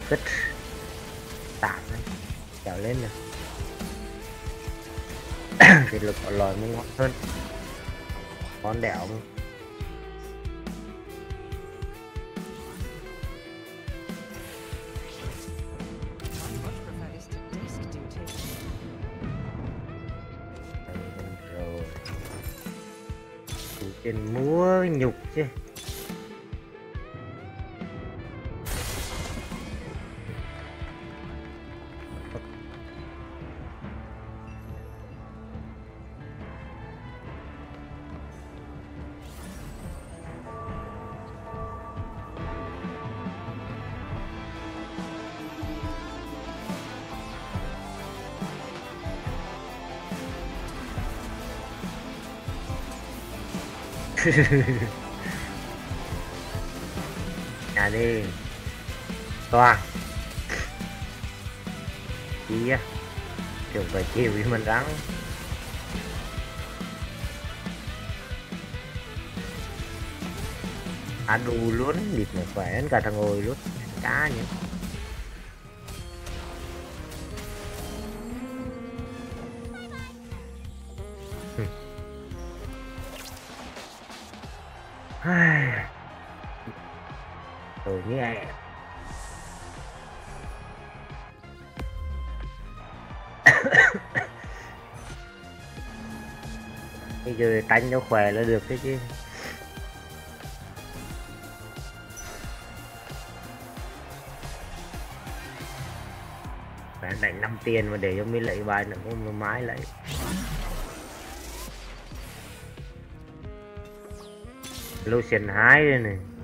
cất tạm đấy kéo lên được. Thì lực có lòi mới ngon hơn, con đẻo mà. Rồi cú trên múa nhục chứ. Nhà đi toàn gì á, kiểu phải chịu với mình rắn. Đủ luôn, địt này khỏe hơn cả thằng ngồi luôn cá nhỉ. Rồi nghe bây giờ tanh cho khỏe là được đấy chứ. Phải đánh 5 tiền mà để cho mình lấy bài nữa mà mãi lấy. Lucian 2 đây này.